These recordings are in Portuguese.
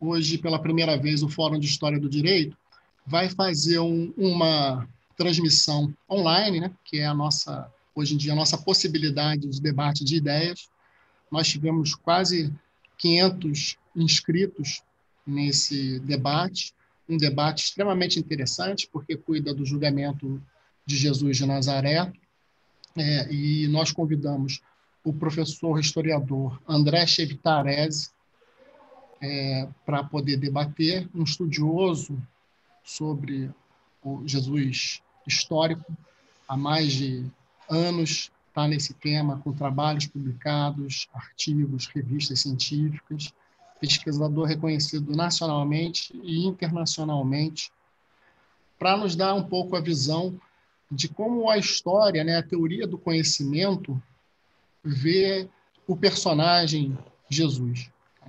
hoje, pela primeira vez, o Fórum de História do Direito vai fazer uma transmissão online, né, que é hoje em dia, a nossa possibilidade de debate de ideias. Nós tivemos quase 500 inscritos nesse debate, um debate extremamente interessante, porque cuida do julgamento de Jesus de Nazaré, e nós convidamos o professor historiador André Chevitarese para poder debater, um estudioso sobre o Jesus histórico, há mais de anos está nesse tema, com trabalhos publicados, artigos, revistas científicas, pesquisador reconhecido nacionalmente e internacionalmente, para nos dar um pouco a visão de como a história, né, a teoria do conhecimento, vê o personagem Jesus.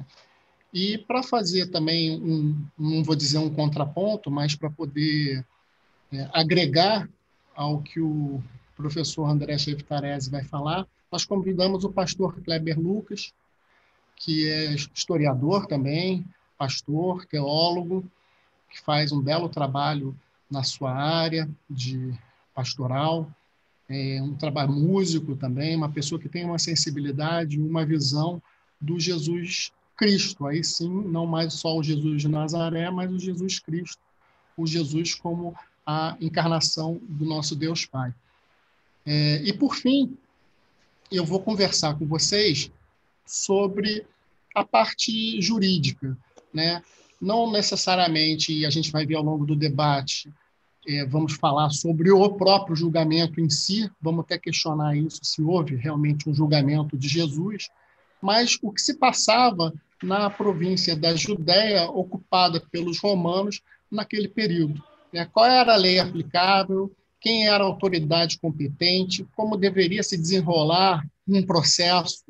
E para fazer também não vou dizer um contraponto, mas para poder agregar ao que o professor André Chevitarese vai falar, nós convidamos o pastor Kleber Lucas, que é historiador também, pastor, teólogo, que faz um belo trabalho na sua área de pastoral, um trabalho músico também, uma pessoa que tem uma sensibilidade, uma visão do Jesus Cristo, aí sim, não mais só o Jesus de Nazaré, mas o Jesus Cristo, o Jesus como a encarnação do nosso Deus Pai. E, por fim, eu vou conversar com vocês sobre a parte jurídica, né? Não necessariamente, e a gente vai ver ao longo do debate, vamos falar sobre o próprio julgamento em si, vamos até questionar isso, se houve realmente um julgamento de Jesus, mas o que se passava na província da Judéia, ocupada pelos romanos naquele período. Qual era a lei aplicável, quem era a autoridade competente, como deveria se desenrolar um processo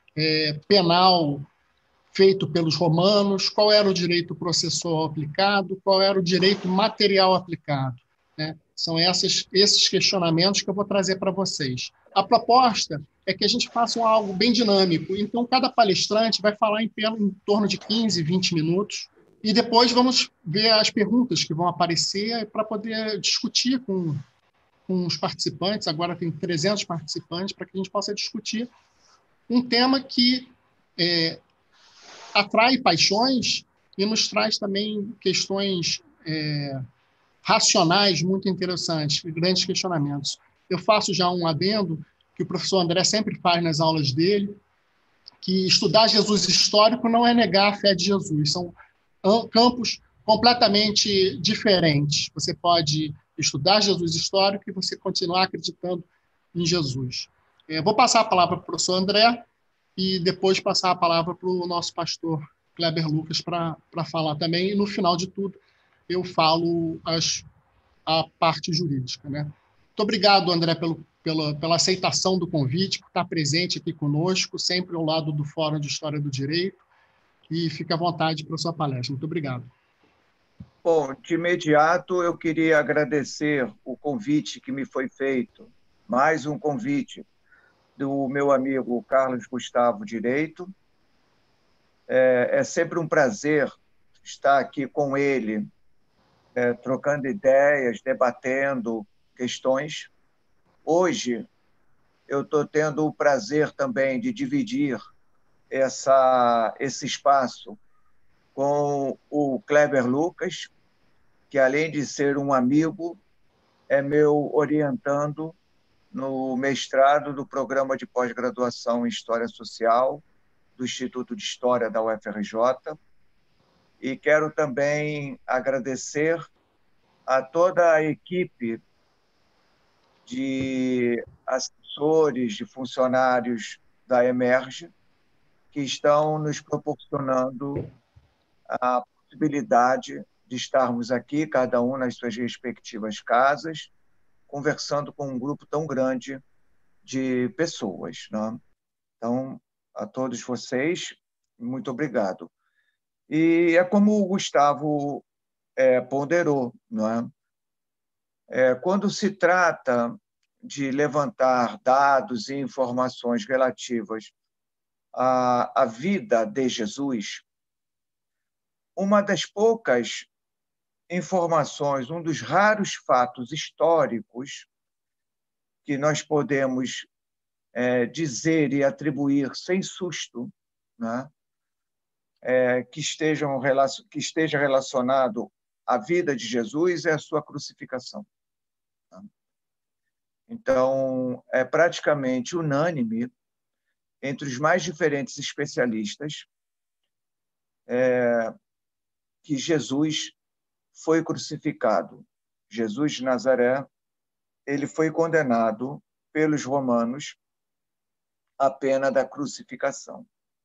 penal feito pelos romanos, qual era o direito processual aplicado, qual era o direito material aplicado. Né? São esses questionamentos que eu vou trazer para vocês. A proposta é que a gente faça algo bem dinâmico. Então, cada palestrante vai falar em torno de 15, 20 minutos, e depois vamos ver as perguntas que vão aparecer para poder discutir com os participantes. Agora tem 300 participantes, para que a gente possa discutir um tema que atrai paixões e nos traz também questões racionais muito interessantes, grandes questionamentos. Eu faço já um adendo que o professor André sempre faz nas aulas dele, que estudar Jesus histórico não é negar a fé de Jesus, são campos completamente diferentes. Você pode estudar Jesus histórico e você continuar acreditando em Jesus. Vou passar a palavra para o professor André e depois passar a palavra para o nosso pastor Kleber Lucas para falar também. E, no final de tudo, eu falo a parte jurídica. Né? Muito obrigado, André, pela aceitação do convite, por estar presente aqui conosco, sempre ao lado do Fórum de História do Direito, e fique à vontade para a sua palestra. Muito obrigado. Bom, de imediato eu queria agradecer o convite que me foi feito, mais um convite do meu amigo Carlos Gustavo Direito. É sempre um prazer estar aqui com ele, trocando ideias, debatendo questões. Hoje, eu estou tendo o prazer também de dividir esse espaço com o Kleber Lucas, que, além de ser um amigo, é meu orientando no mestrado do programa de pós-graduação em História Social do Instituto de História da UFRJ. E quero também agradecer a toda a equipe de assessores, de funcionários da Emerge, que estão nos proporcionando a possibilidade de estarmos aqui, cada um nas suas respectivas casas, conversando com um grupo tão grande de pessoas. Né? Então, a todos vocês, muito obrigado. E é como o Gustavo ponderou, não é? Quando se trata de levantar dados e informações relativas à vida de Jesus, uma das poucas informações, um dos raros fatos históricos que nós podemos dizer e atribuir sem susto, né? Que esteja relacionado à vida de Jesus é a sua crucificação. Então, é praticamente unânime entre os mais diferentes especialistas que Jesus foi crucificado. Jesus de Nazaré, ele foi condenado pelos romanos à pena da crucificação.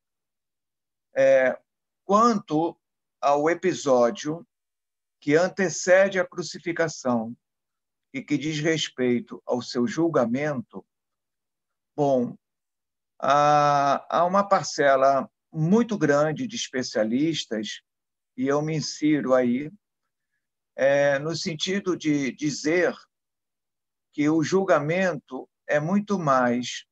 Quanto ao episódio que antecede a crucificação e que diz respeito ao seu julgamento, bom, há uma parcela muito grande de especialistas, e eu me insiro aí, no sentido de dizer que o julgamento é muito mais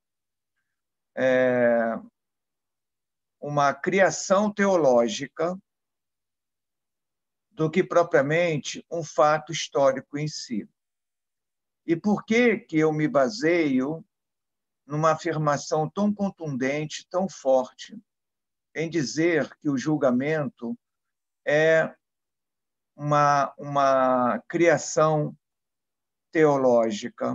uma criação teológica do que propriamente um fato histórico em si. E por que eu me baseio numa afirmação tão contundente, tão forte, em dizer que o julgamento é uma criação teológica?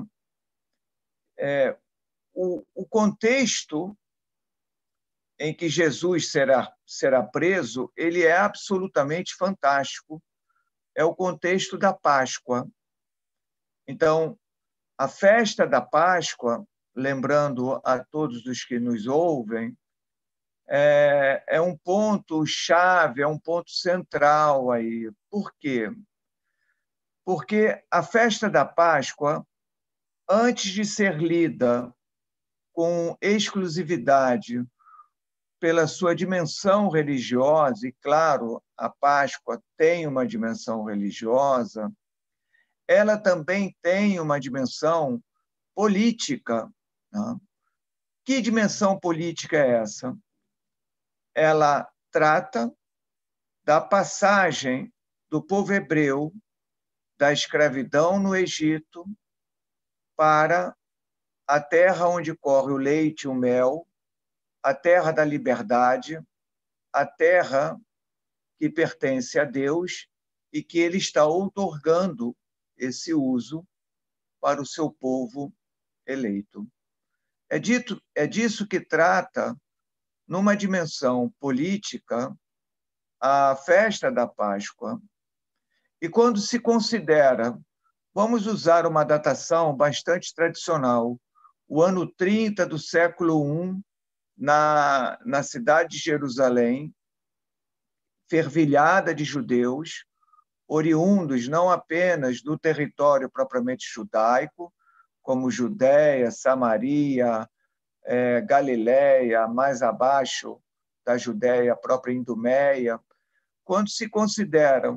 O contexto em que Jesus será preso, ele é absolutamente fantástico. É o contexto da Páscoa. Então, a festa da Páscoa, lembrando a todos os que nos ouvem, é um ponto-chave, é um ponto central aí. Por quê? Porque a festa da Páscoa, antes de ser lida com exclusividade pela sua dimensão religiosa, e claro, a Páscoa tem uma dimensão religiosa, ela também tem uma dimensão política. Né? Que dimensão política é essa? Ela trata da passagem do povo hebreu da escravidão no Egito para a terra onde corre o leite e o mel, a terra da liberdade, a terra que pertence a Deus e que ele está outorgando esse uso para o seu povo eleito. É disso que trata, numa dimensão política, a festa da Páscoa. E quando se considera, vamos usar uma datação bastante tradicional, o ano 30 do século I, na cidade de Jerusalém, fervilhada de judeus, oriundos não apenas do território propriamente judaico, como Judéia, Samaria, Galiléia, mais abaixo da Judéia, a própria Idumeia, quando se considera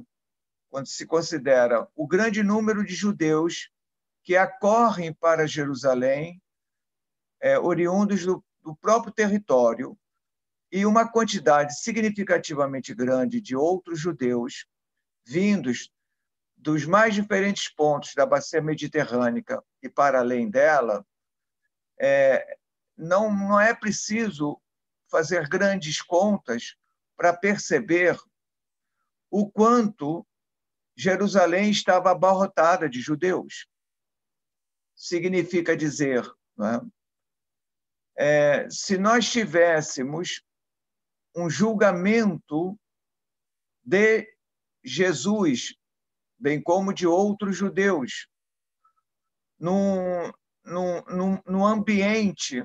o grande número de judeus que acorrem para Jerusalém, oriundos do próprio território, e uma quantidade significativamente grande de outros judeus vindos dos mais diferentes pontos da bacia mediterrânea e para além dela, não é preciso fazer grandes contas para perceber o quanto Jerusalém estava abarrotada de judeus. Significa dizer, não é? Se nós tivéssemos um julgamento de Jesus, bem como de outros judeus, num ambiente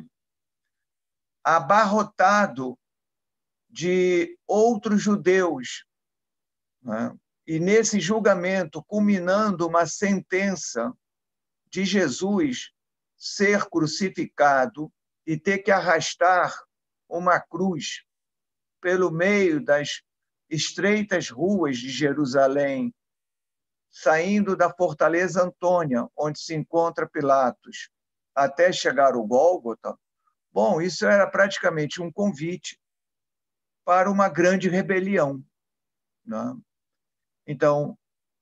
abarrotado de outros judeus, né? E nesse julgamento, culminando uma sentença de Jesus ser crucificado e ter que arrastar uma cruz pelo meio das estreitas ruas de Jerusalém, saindo da Fortaleza Antônia, onde se encontra Pilatos, até chegar ao Gólgota. Bom, isso era praticamente um convite para uma grande rebelião. né? Então,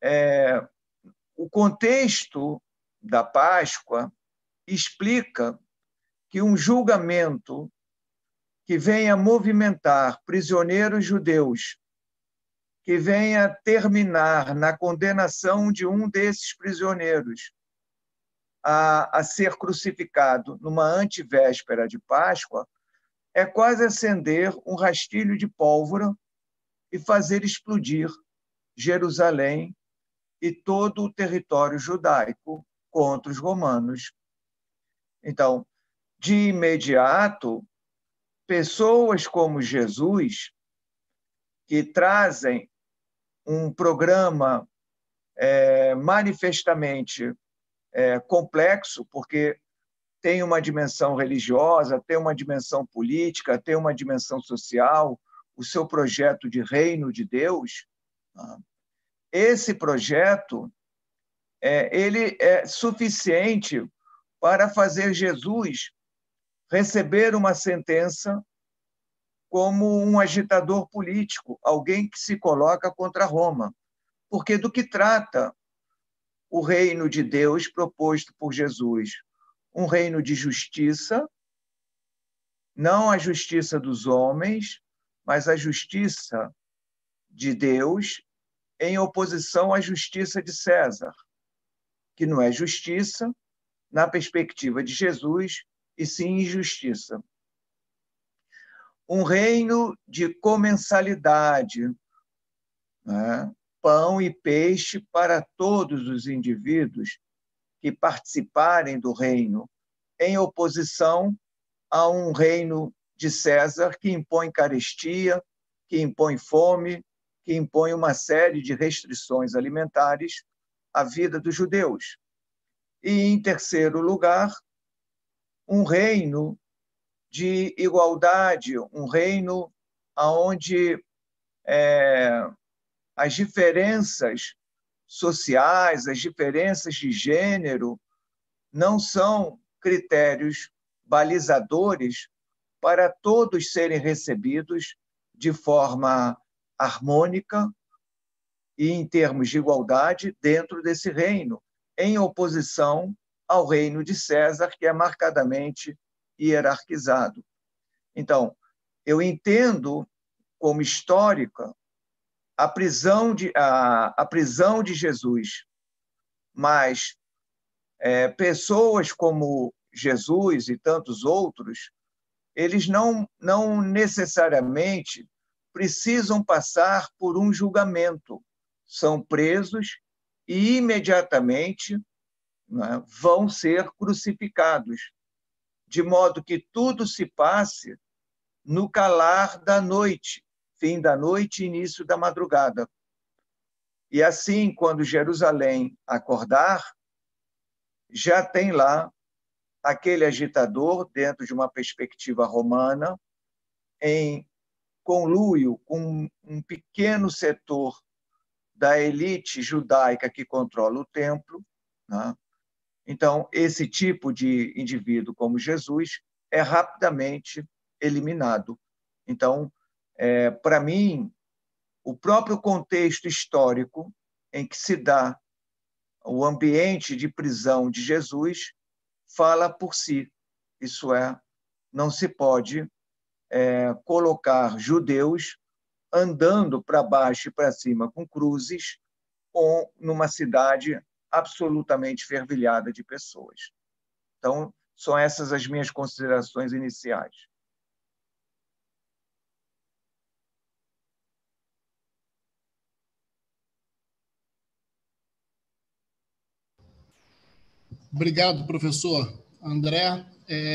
o contexto da Páscoa explica que um julgamento que venha movimentar prisioneiros judeus, que venha terminar na condenação de um desses prisioneiros a ser crucificado numa antevéspera de Páscoa, é quase acender um rastilho de pólvora e fazer explodir Jerusalém e todo o território judaico contra os romanos. Então, de imediato, pessoas como Jesus, que trazem um programa manifestamente complexo, porque tem uma dimensão religiosa, tem uma dimensão política, tem uma dimensão social, o seu projeto de reino de Deus. Esse projeto ele é suficiente para fazer Jesus receber uma sentença como um agitador político, alguém que se coloca contra Roma. Porque do que trata o reino de Deus proposto por Jesus? Um reino de justiça, não a justiça dos homens, mas a justiça de Deus em oposição à justiça de César, que não é justiça na perspectiva de Jesus, e sim injustiça. Um reino de comensalidade, né? Pão e peixe para todos os indivíduos que participarem do reino, em oposição a um reino de César que impõe carestia, que impõe fome, que impõe uma série de restrições alimentares à vida dos judeus. E, em terceiro lugar, um reino de igualdade, um reino onde as diferenças sociais, as diferenças de gênero não são critérios balizadores para todos serem recebidos de forma harmônica e em termos de igualdade dentro desse reino, em oposição ao reino de César, que é marcadamente hierarquizado. Então, eu entendo como histórica a prisão de Jesus, mas pessoas como Jesus e tantos outros, eles não necessariamente precisam passar por um julgamento. São presos e imediatamente, né, vão ser crucificados, de modo que tudo se passe no calar da noite, fim da noite, início da madrugada. E assim, quando Jerusalém acordar, já tem lá aquele agitador, dentro de uma perspectiva romana, em conluio com um pequeno setor da elite judaica que controla o templo, né? Então, esse tipo de indivíduo como Jesus é rapidamente eliminado. Então, para mim, o próprio contexto histórico em que se dá o ambiente de prisão de Jesus fala por si. Isso é, não se pode colocar judeus andando para baixo e para cima com cruzes ou numa cidade absolutamente fervilhada de pessoas. Então, são essas as minhas considerações iniciais. Obrigado, professor André.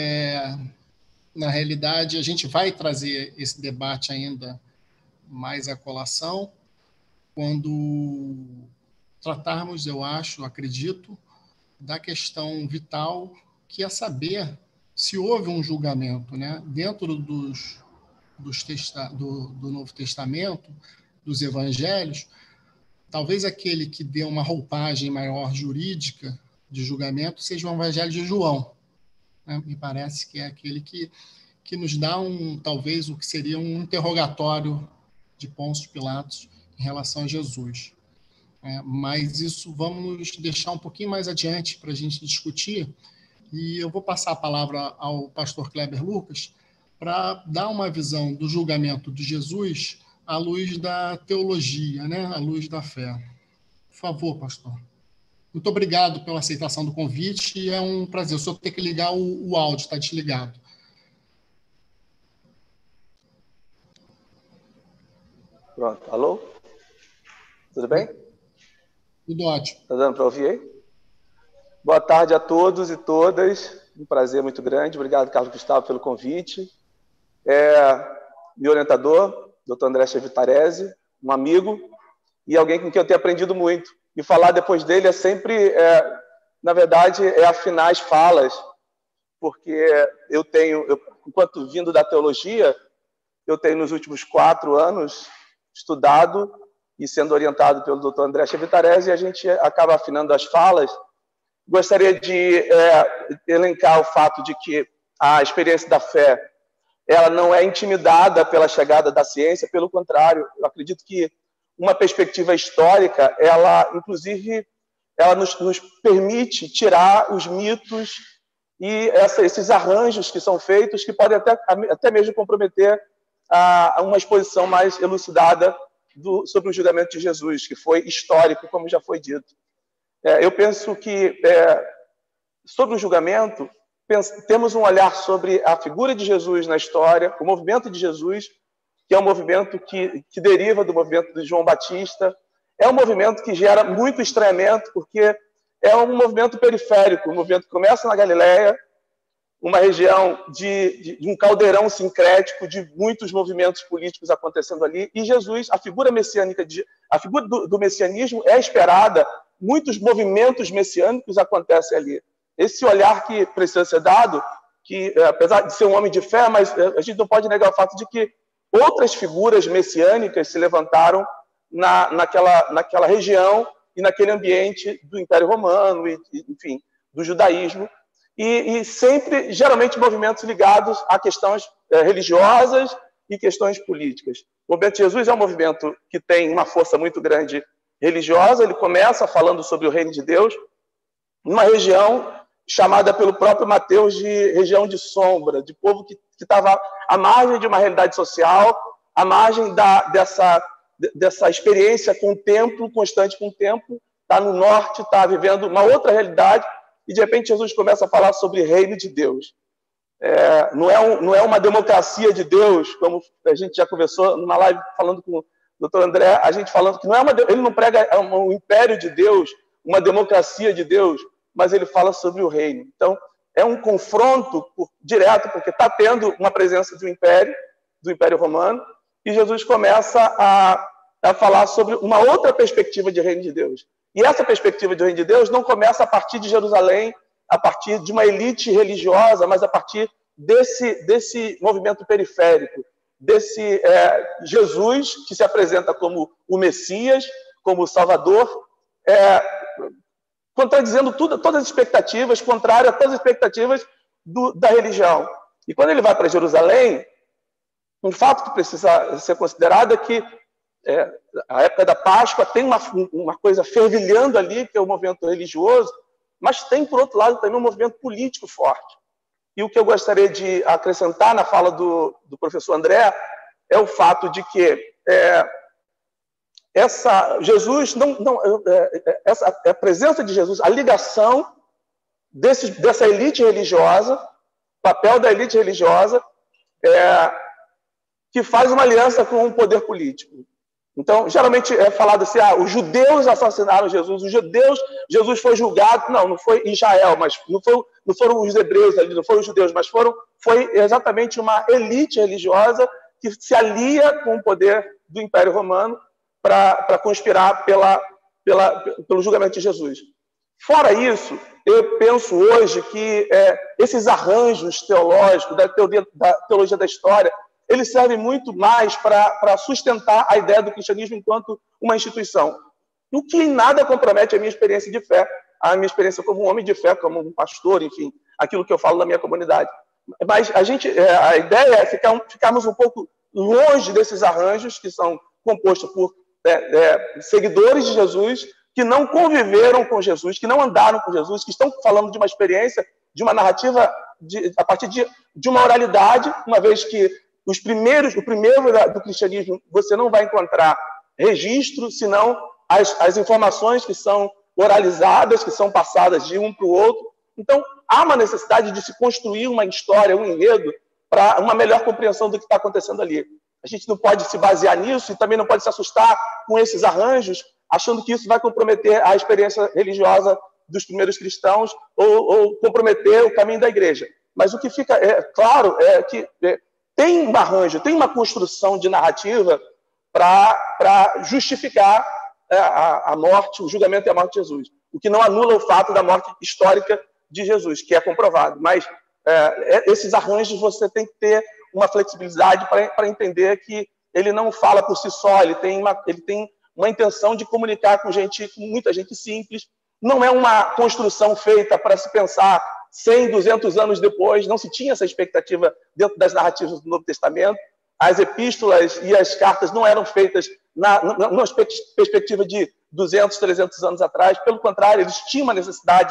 Na realidade, a gente vai trazer esse debate ainda mais à colação quando tratarmos, eu acho, acredito, da questão vital, que é saber se houve um julgamento, né? Dentro do Novo Testamento, dos evangelhos, talvez aquele que dê uma roupagem maior jurídica de julgamento seja o Evangelho de João, né? Me parece que é aquele que nos dá talvez o que seria um interrogatório de Pôncio Pilatos, em relação a Jesus. Mas isso vamos deixar um pouquinho mais adiante para a gente discutir, e eu vou passar a palavra ao pastor Kleber Lucas para dar uma visão do julgamento de Jesus à luz da teologia, né? À luz da fé. Por favor, pastor. Muito obrigado pela aceitação do convite, e é um prazer. Eu só tenho que ligar o áudio, está desligado. Pronto, alô? Tudo bem? Tudo ótimo. Está dando para ouvir aí? Boa tarde a todos e todas. Um prazer muito grande. Obrigado, Carlos Gustavo, pelo convite. Meu orientador, Dr. André Chevitarese, um amigo e alguém com quem eu tenho aprendido muito. E falar depois dele é sempre, na verdade, afinar as falas, porque enquanto vindo da teologia, eu tenho nos últimos 4 anos estudado e sendo orientado pelo Dr. André Chevitarese, e a gente acaba afinando as falas. Gostaria de elencar o fato de que a experiência da fé ela não é intimidada pela chegada da ciência, pelo contrário, eu acredito que uma perspectiva histórica, ela, inclusive, ela nos permite tirar os mitos e esses arranjos que são feitos, que podem até mesmo comprometer a uma exposição mais elucidada sobre o julgamento de Jesus, que foi histórico, como já foi dito. Eu penso que, sobre o julgamento, temos um olhar sobre a figura de Jesus na história, o movimento de Jesus, que é um movimento que deriva do movimento de João Batista. É um movimento que gera muito estranhamento, porque é um movimento periférico, um movimento que começa na Galileia, uma região de um caldeirão sincrético de muitos movimentos políticos acontecendo ali, e Jesus, a figura messiânica, a figura do messianismo é esperada, muitos movimentos messiânicos acontecem ali. Esse olhar que precisa ser dado, que apesar de ser um homem de fé, mas a gente não pode negar o fato de que outras figuras messiânicas se levantaram naquela região e naquele ambiente do Império Romano, enfim, do judaísmo, e sempre, geralmente, movimentos ligados a questões religiosas e questões políticas. O movimento de Jesus é um movimento que tem uma força muito grande religiosa. Ele começa falando sobre o reino de Deus, numa região chamada pelo próprio Mateus de região de sombra, de povo que estava à margem de uma realidade social, à margem dessa experiência com o templo, constante com o templo, está no norte, está vivendo uma outra realidade, e de repente Jesus começa a falar sobre o reino de Deus. Não é uma democracia de Deus, como a gente já conversou numa live falando com o Dr. André, a gente falando que ele não prega um império de Deus, uma democracia de Deus, mas ele fala sobre o reino. Então, é um confronto direto, porque está tendo uma presença do Império Romano, e Jesus começa a falar sobre uma outra perspectiva de reino de Deus. E essa perspectiva de reino de Deus não começa a partir de Jerusalém, a partir de uma elite religiosa, mas a partir desse movimento periférico, desse Jesus que se apresenta como o Messias, como o Salvador, contradizendo todas as expectativas, contrário a todas as expectativas da religião. E quando ele vai para Jerusalém, um fato que precisa ser considerado é que a época da Páscoa tem uma coisa fervilhando ali, que é o movimento religioso, mas tem, por outro lado, também um movimento político forte. E o que eu gostaria de acrescentar na fala do professor André é o fato de que a presença de Jesus, a ligação dessa elite religiosa, papel da elite religiosa, que faz uma aliança com o poder político. Então, geralmente é falado assim, os judeus assassinaram Jesus, Jesus foi julgado, não foi Israel, mas não foram os hebreus ali, não foram os judeus, mas foi exatamente uma elite religiosa que se alia com o poder do Império Romano para conspirar pelo julgamento de Jesus. Fora isso, eu penso hoje que esses arranjos teológicos da teologia da história, eles servem muito mais para sustentar a ideia do cristianismo enquanto uma instituição. O que em nada compromete a minha experiência de fé, a minha experiência como um homem de fé, como um pastor, enfim, aquilo que eu falo na minha comunidade. Mas a ideia é ficarmos um pouco longe desses arranjos que são compostos por seguidores de Jesus que não conviveram com Jesus, que não andaram com Jesus, que estão falando de uma experiência, de uma narrativa a partir de uma oralidade, uma vez que o primeiro do cristianismo você não vai encontrar registro, senão as informações que são oralizadas, que são passadas de um para o outro. Então, há uma necessidade de se construir uma história, um enredo, para uma melhor compreensão do que está acontecendo ali. A gente não pode se basear nisso e também não pode se assustar com esses arranjos, achando que isso vai comprometer a experiência religiosa dos primeiros cristãos ou comprometer o caminho da igreja. Mas o que fica claro é que tem um arranjo, tem uma construção de narrativa para justificar a morte, o julgamento e a morte de Jesus. O que não anula o fato da morte histórica de Jesus, que é comprovado. Mas esses arranjos você tem que ter uma flexibilidade para entender que ele não fala por si só, ele tem uma intenção de comunicar com muita gente simples. Não é uma construção feita para se pensar 100, 200 anos depois, não se tinha essa expectativa dentro das narrativas do Novo Testamento. As epístolas e as cartas não eram feitas numa perspectiva de 200, 300 anos atrás. Pelo contrário, eles tinham uma necessidade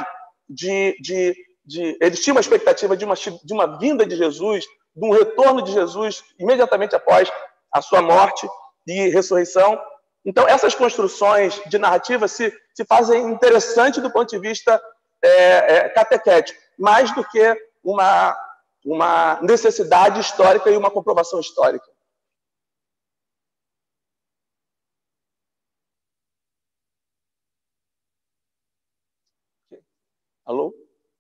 eles tinham uma expectativa de uma vinda de Jesus, de um retorno de Jesus imediatamente após a sua morte e ressurreição. Então, essas construções de narrativa se fazem interessantes do ponto de vista catequético, mais do que uma necessidade histórica e uma comprovação histórica. Alô?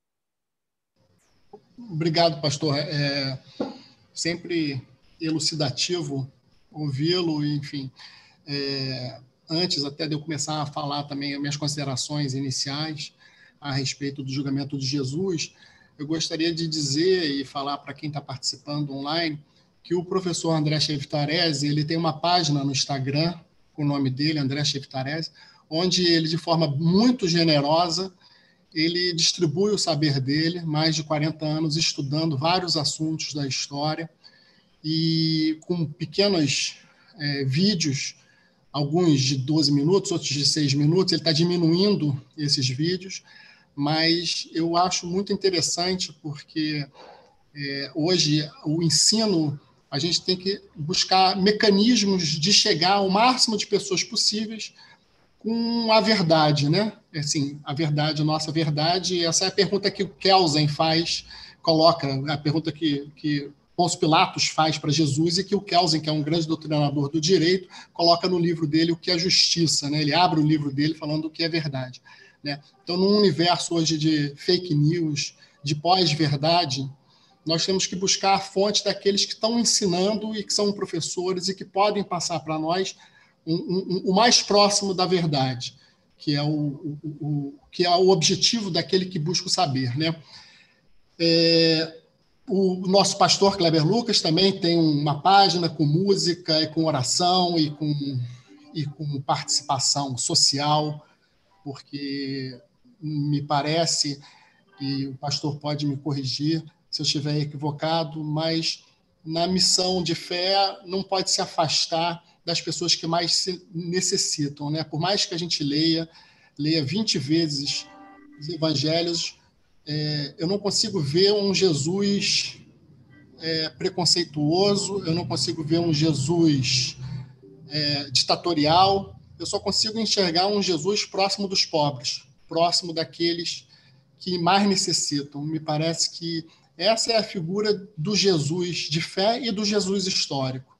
Obrigado, pastor. Sempre elucidativo ouvi-lo, enfim. Antes até de eu começar a falar também as minhas considerações iniciais a respeito do julgamento de Jesus, eu gostaria de dizer e falar para quem está participando online que o professor André Chevtarese, ele tem uma página no Instagram com o nome dele, André Chevtarese, onde ele, de forma muito generosa, ele distribui o saber dele, mais de 40 anos estudando vários assuntos da história e com pequenos vídeos, alguns de 12 minutos, outros de 6 minutos, ele está diminuindo esses vídeos, mas eu acho muito interessante porque hoje o ensino, a gente tem que buscar mecanismos de chegar ao máximo de pessoas possíveis com a verdade, né? Assim, a verdade, a nossa verdade, essa é a pergunta que o Kelsen coloca, a pergunta que Pôncio Pilatos faz para Jesus e que o Kelsen, que é um grande doutrinador do direito, coloca no livro dele o que é justiça, né? Ele abre o livro dele falando o que é verdade, né? Então, num universo hoje de fake news, de pós-verdade, nós temos que buscar a fonte daqueles que estão ensinando e que são professores e que podem passar para nós o mais próximo da verdade, que é o objetivo daquele que busca o saber, né? O nosso pastor Kleber Lucas também tem uma página com música e com oração e com participação social, porque me parece, e o pastor pode me corrigir se eu estiver equivocado, mas na missão de fé não pode se afastar das pessoas que mais se necessitam, né? Por mais que a gente leia 20 vezes os evangelhos, eu não consigo ver um Jesus preconceituoso, eu não consigo ver um Jesus ditatorial, eu só consigo enxergar um Jesus próximo dos pobres, próximo daqueles que mais necessitam. Me parece que essa é a figura do Jesus de fé e do Jesus histórico.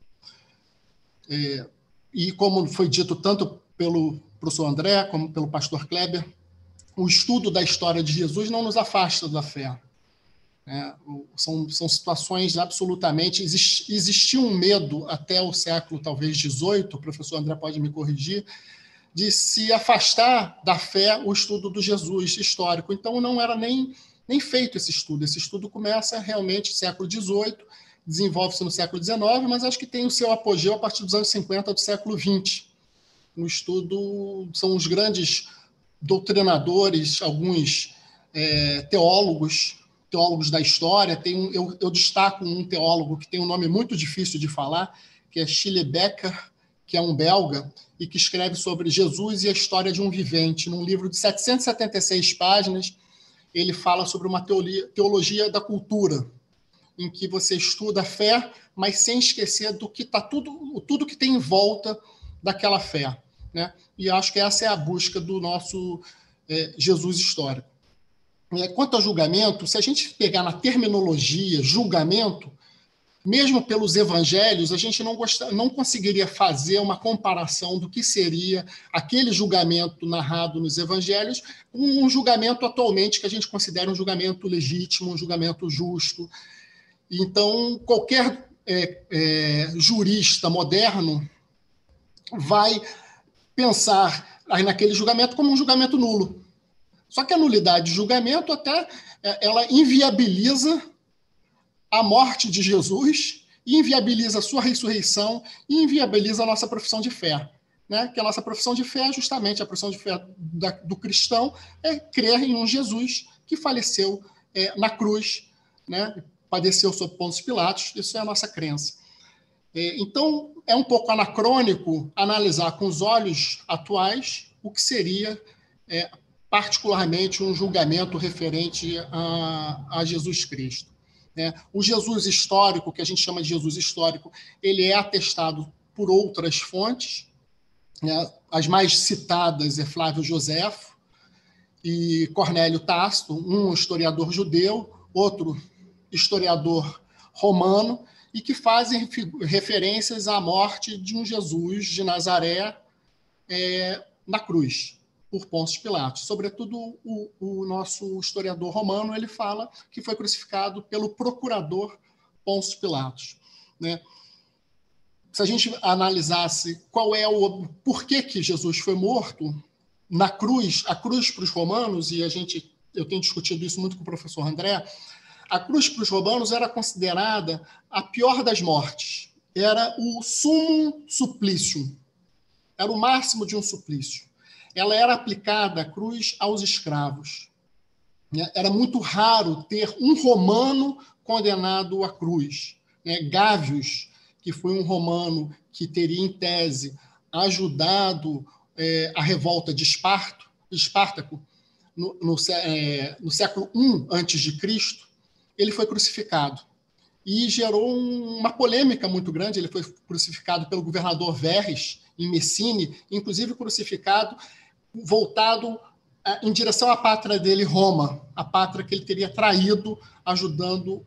E como foi dito tanto pelo professor André como pelo pastor Kleber, o estudo da história de Jesus não nos afasta da fé. São situações absolutamente... Existia um medo até o século, talvez, XVIII, o professor André pode me corrigir, de se afastar da fé o estudo do Jesus histórico. Então, não era nem feito esse estudo. Esse estudo começa realmente no século XVIII, desenvolve-se no século XIX, mas acho que tem o seu apogeu a partir dos anos 50 do século XX. O estudo são os grandes doutrinadores, alguns teólogos da história. Eu destaco um teólogo que tem um nome muito difícil de falar, que é Schleiermacher, que é um belga, e que escreve sobre Jesus e a história de um vivente. Num livro de 776 páginas, ele fala sobre uma teologia da cultura, em que você estuda a fé, mas sem esquecer do que está tudo que tem em volta daquela fé, né? E acho que essa é a busca do nosso Jesus histórico. Quanto ao julgamento, se a gente pegar na terminologia julgamento, mesmo pelos evangelhos, a gente não conseguiria fazer uma comparação do que seria aquele julgamento narrado nos evangelhos com um julgamento atualmente que a gente considera um julgamento legítimo, um julgamento justo. Então, qualquer jurista moderno vai pensar aí naquele julgamento como um julgamento nulo. Só que a nulidade de julgamento até ela inviabiliza a morte de Jesus, inviabiliza a sua ressurreição e inviabiliza a nossa profissão de fé, né? Que a nossa profissão de fé, justamente a profissão de fé do cristão, é crer em um Jesus que faleceu na cruz, né? Padeceu sob Pôncio Pilatos. Isso é a nossa crença. Então, é um pouco anacrônico analisar com os olhos atuais o que seria particularmente um julgamento referente a Jesus Cristo. O Jesus histórico, que a gente chama de Jesus histórico, ele é atestado por outras fontes, né? As mais citadas é Flávio Joséfo e Cornélio Tácito, um historiador judeu, outro historiador romano, e que fazem referências à morte de um Jesus de Nazaré na cruz, por Pôncio Pilatos. Sobretudo, o nosso historiador romano, ele fala que foi crucificado pelo procurador Pôncio Pilatos, né? Se a gente analisasse qual é o porquê que Jesus foi morto na cruz, a cruz para os romanos, e eu tenho discutido isso muito com o professor André, a cruz para os romanos era considerada a pior das mortes. Era o summum supplicium. Era o máximo de um suplício. Ela era aplicada, a cruz, aos escravos. Era muito raro ter um romano condenado à cruz. Gávios, que foi um romano que teria, em tese, ajudado a revolta de Espartaco, no século I a.C., ele foi crucificado. E gerou uma polêmica muito grande. Ele foi crucificado pelo governador Verres, em Messine, inclusive crucificado voltado em direção à pátria dele, Roma, a pátria que ele teria traído, ajudando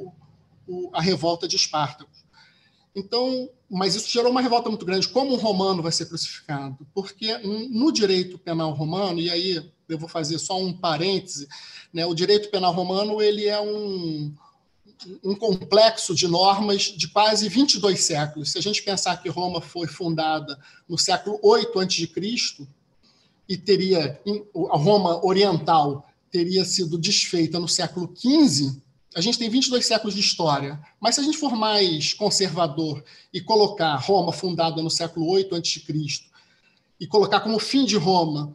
a revolta de Espartaco. Então, mas isso gerou uma revolta muito grande. Como um romano vai ser crucificado? Porque no direito penal romano, e aí eu vou fazer só um parêntese, né, o direito penal romano ele é um complexo de normas de quase 22 séculos. Se a gente pensar que Roma foi fundada no século VIII a.C., e a Roma oriental teria sido desfeita no século XV, a gente tem 22 séculos de história. Mas se a gente for mais conservador e colocar Roma fundada no século VIII a.C. e colocar como fim de Roma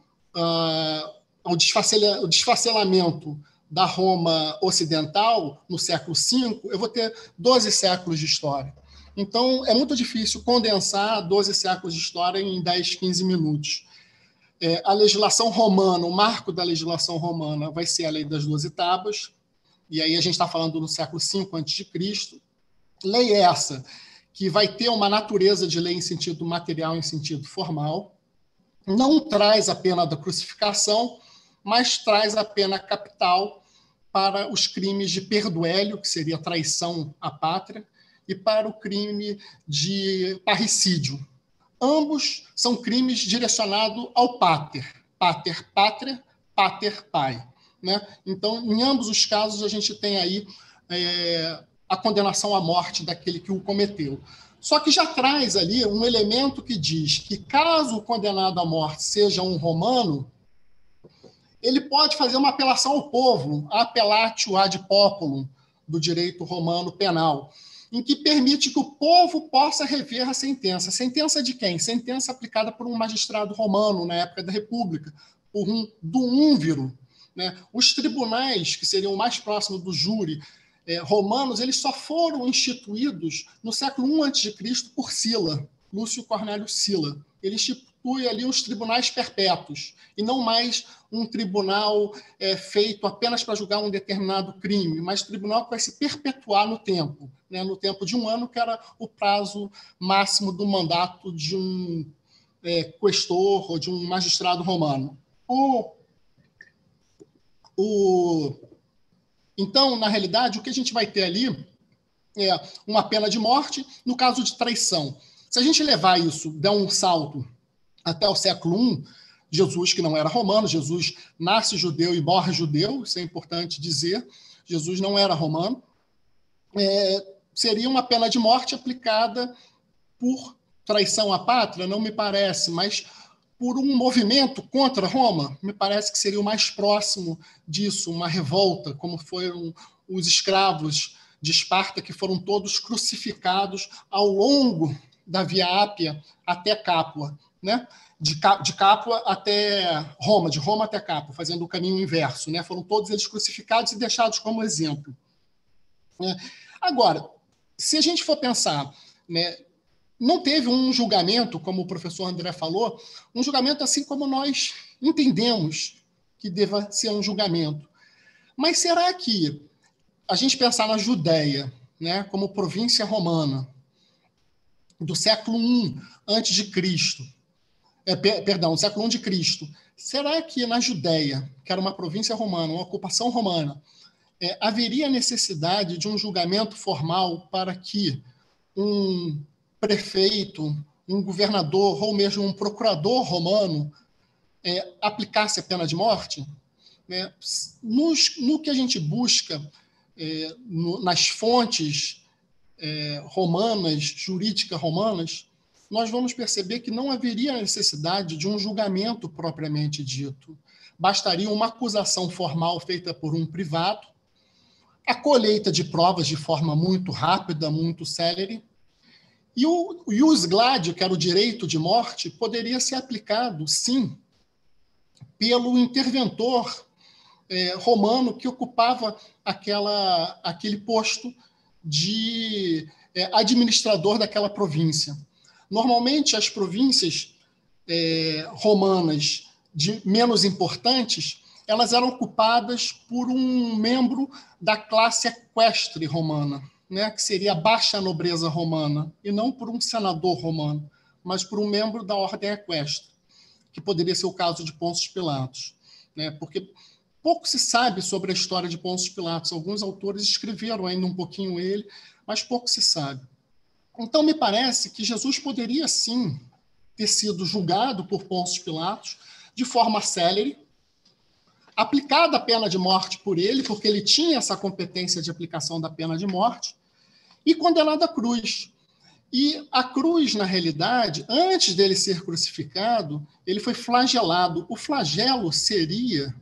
o desfacelamento da Roma ocidental no século V, eu vou ter 12 séculos de história. Então, é muito difícil condensar 12 séculos de história em 10, 15 minutos. A legislação romana, o marco da legislação romana vai ser a Lei das 12 Tábuas, e aí a gente está falando no século V a.C. Lei essa que vai ter uma natureza de lei em sentido material, em sentido formal, não traz a pena da crucificação, mas traz a pena capital para os crimes de perduélio, que seria traição à pátria, e para o crime de parricídio. Ambos são crimes direcionados ao pater. Pater, pátria, pater, pai. Né? Então, em ambos os casos, a gente tem aí a condenação à morte daquele que o cometeu. Só que já traz ali um elemento que diz que, caso o condenado à morte seja um romano, ele pode fazer uma apelação ao povo, a apellatio ad populum, do direito romano penal, em que permite que o povo possa rever a sentença. Sentença de quem? Sentença aplicada por um magistrado romano na época da República, por um duúmviro. Né? Os tribunais, que seriam mais próximos do júri romanos, eles só foram instituídos no século I a.C. por Sila. Lúcio Cornélio Sila. Ele institui ali os tribunais perpétuos, e não mais um tribunal feito apenas para julgar um determinado crime, mas tribunal que vai se perpetuar no tempo, né? No tempo de 1 ano, que era o prazo máximo do mandato de um questor ou de um magistrado romano. Então, na realidade, o que a gente vai ter ali é uma pena de morte no caso de traição. Se a gente levar isso, der um salto até o século I, Jesus, que não era romano, Jesus nasce judeu e morre judeu, isso é importante dizer, Jesus não era romano, seria uma pena de morte aplicada por traição à pátria, não me parece, mas por um movimento contra Roma, me parece que seria o mais próximo disso, uma revolta, como foram os escravos de Esparta, que foram todos crucificados ao longo da Via Ápia até Capua, né? De Capua até Roma, de Roma até Capua, fazendo o caminho inverso, né? Foram todos eles crucificados e deixados como exemplo. Agora, se a gente for pensar, né, não teve um julgamento, como o professor André falou, um julgamento assim como nós entendemos que deva ser um julgamento. Mas será que a gente pensar na Judéia, né, como província romana, do século I antes de Cristo, século I de Cristo, será que na Judéia, que era uma província romana, uma ocupação romana, haveria necessidade de um julgamento formal para que um prefeito, um governador ou mesmo um procurador romano aplicasse a pena de morte? No que a gente busca nas fontes romanas, jurídicas romanas, nós vamos perceber que não haveria necessidade de um julgamento propriamente dito. Bastaria uma acusação formal feita por um privado, a colheita de provas de forma muito rápida, muito célere, e o ius gladius, que era o direito de morte, poderia ser aplicado, sim, pelo interventor romano que ocupava aquele posto de administrador daquela província. Normalmente, as províncias romanas menos importantes, elas eram ocupadas por um membro da classe equestre romana, né, que seria a baixa nobreza romana, e não por um senador romano, mas por um membro da ordem equestre, que poderia ser o caso de Pôncio Pilatos, né, porque pouco se sabe sobre a história de Pôncio Pilatos. Alguns autores escreveram ainda um pouquinho ele, mas pouco se sabe. Então, me parece que Jesus poderia, sim, ter sido julgado por Pôncio Pilatos de forma célere, aplicada a pena de morte por ele, porque ele tinha essa competência de aplicação da pena de morte, e condenado à cruz. E a cruz, na realidade, antes dele ser crucificado, ele foi flagelado. O flagelo seria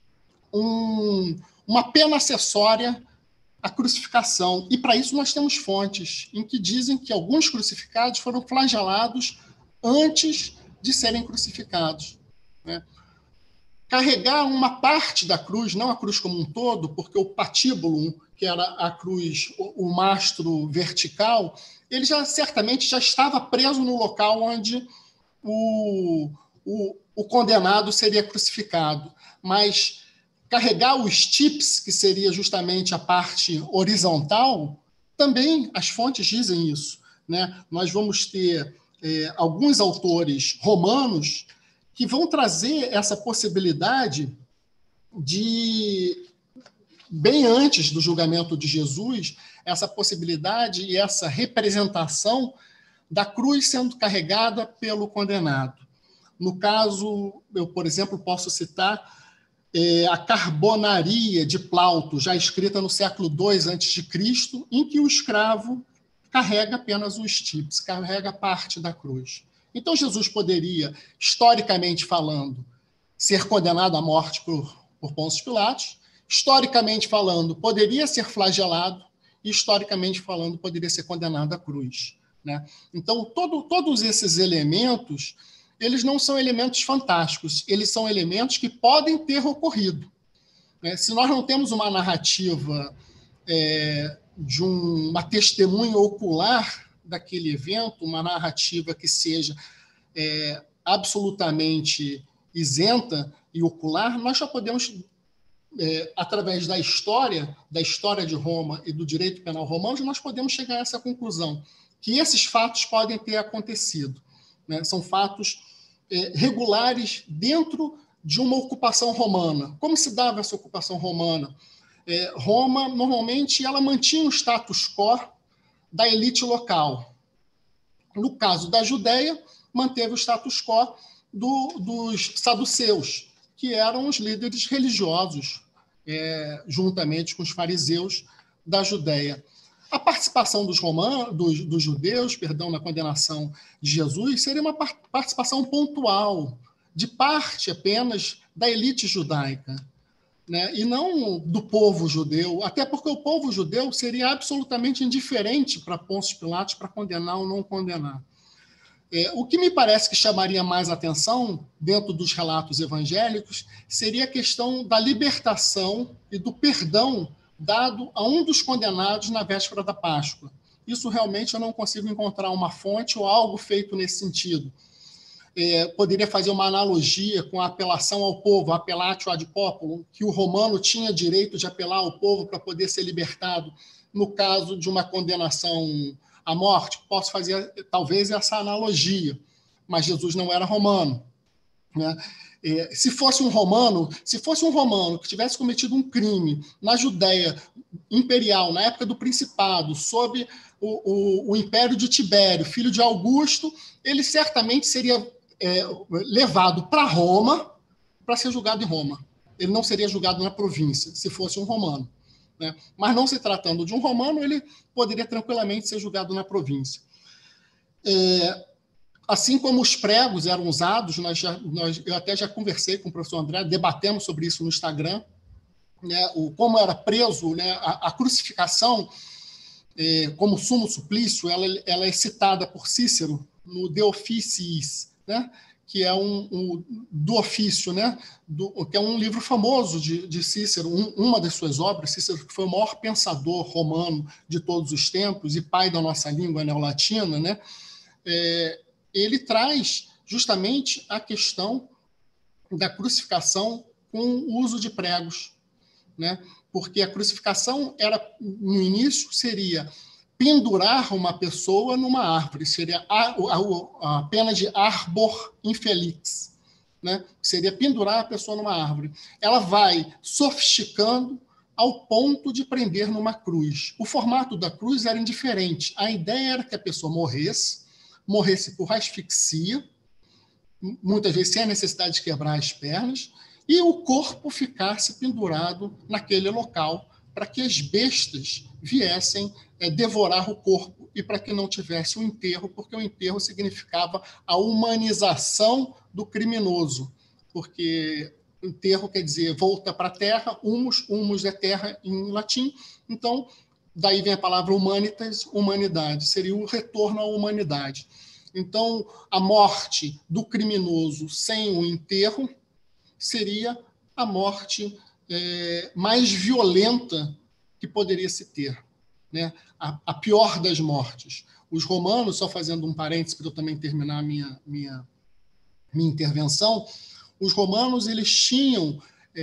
uma pena acessória à crucificação. E, para isso, nós temos fontes em que dizem que alguns crucificados foram flagelados antes de serem crucificados, né? Carregar uma parte da cruz, não a cruz como um todo, porque o patíbulo, que era a cruz, o mastro vertical, ele certamente já estava preso no local onde o condenado seria crucificado. Mas carregar o stips, que seria justamente a parte horizontal, também as fontes dizem isso, né? Nós vamos ter alguns autores romanos que vão trazer essa possibilidade de, bem antes do julgamento de Jesus, essa possibilidade e essa representação da cruz sendo carregada pelo condenado. No caso, eu, por exemplo, posso citar a Carbonaria de Plauto, já escrita no século II a.C., em que o escravo carrega apenas o stips, carrega parte da cruz. Então, Jesus poderia, historicamente falando, ser condenado à morte por Pôncio Pilatos, historicamente falando, poderia ser flagelado, e historicamente falando, poderia ser condenado à cruz, né? Então, todos esses elementos, eles não são elementos fantásticos, eles são elementos que podem ter ocorrido, né? Se nós não temos uma narrativa de uma testemunha ocular daquele evento uma narrativa que seja absolutamente isenta e ocular, nós já podemos, através da história de Roma e do direito penal romano, nós podemos chegar a essa conclusão, que esses fatos podem ter acontecido, né? São fatos regulares dentro de uma ocupação romana. Como se dava essa ocupação romana? Roma, normalmente, ela mantinha o status quo da elite local. No caso da Judéia, manteve o status quo dos saduceus, que eram os líderes religiosos, juntamente com os fariseus da Judéia. A participação dos judeus, na condenação de Jesus, seria uma participação pontual, de parte apenas da elite judaica, né? E não do povo judeu, até porque o povo judeu seria absolutamente indiferente para Pôncio Pilatos para condenar ou não condenar. O que me parece que chamaria mais atenção, dentro dos relatos evangélicos, seria a questão da libertação e do perdão dado a um dos condenados na véspera da Páscoa. Isso realmente eu não consigo encontrar uma fonte ou algo feito nesse sentido. Poderia fazer uma analogia com a apelação ao povo, apellatio ad populum, que o romano tinha direito de apelar ao povo para poder ser libertado no caso de uma condenação à morte. Posso fazer, talvez, essa analogia, mas Jesus não era romano, né? Se fosse um romano que tivesse cometido um crime na Judéia imperial, na época do Principado, sob o império de Tibério, filho de Augusto, ele certamente seria levado para Roma para ser julgado em Roma. Ele não seria julgado na província, se fosse um romano, né? Mas não se tratando de um romano, ele poderia tranquilamente ser julgado na província. Assim como os pregos eram usados, eu até já conversei com o professor André, debatemos sobre isso no Instagram, né? Como era preso, né? A crucificação, como sumo suplício, ela é citada por Cícero no De Officiis, né? Que é do ofício, né? Que é um livro famoso de Cícero, uma das suas obras. Cícero, que foi o maior pensador romano de todos os tempos e pai da nossa língua neolatina, né? Ele traz justamente a questão da crucificação com o uso de pregos, né? Porque a crucificação no início seria pendurar uma pessoa numa árvore, seria a pena de arbor infelix, né? Seria pendurar a pessoa numa árvore. Ela vai sofisticando ao ponto de prender numa cruz. O formato da cruz era indiferente. A ideia era que a pessoa morresse por asfixia, muitas vezes sem a necessidade de quebrar as pernas, e o corpo ficasse pendurado naquele local para que as bestas viessem devorar o corpo e para que não tivesse o enterro, porque o enterro significava a humanização do criminoso, porque enterro quer dizer volta para a terra, humus é terra em latim, então daí vem a palavra humanitas, humanidade, seria o retorno à humanidade. Então, a morte do criminoso sem o enterro seria a morte mais violenta que poderia se ter, né? A pior das mortes. Os romanos, só fazendo um parênteses para eu também terminar a minha intervenção, os romanos eles tinham